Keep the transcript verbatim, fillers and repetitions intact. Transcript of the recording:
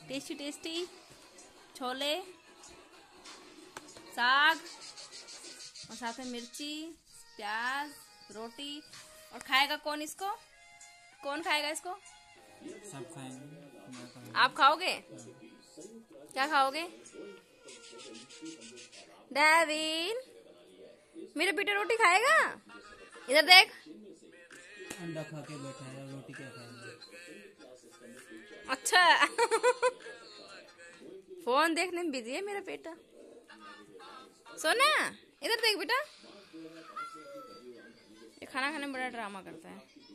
Tasty tasty chole, साग और साथ में मिर्ची, प्याज, रोटी। और खाएगा कौन इसको? कौन खाएगा इसको? सब खाएंगे। आप खाओगे? क्या खाओगे? डेविन, मेरा बेटा रोटी खाएगा? इधर देख। अंडा खा के बैठा है, रोटी क्या खाएगा? अच्छा फोन देखने में बिजी है मेरा बेटा। सोना, इधर देख बेटा। ये खाना खाने में बड़ा ड्रामा करता है।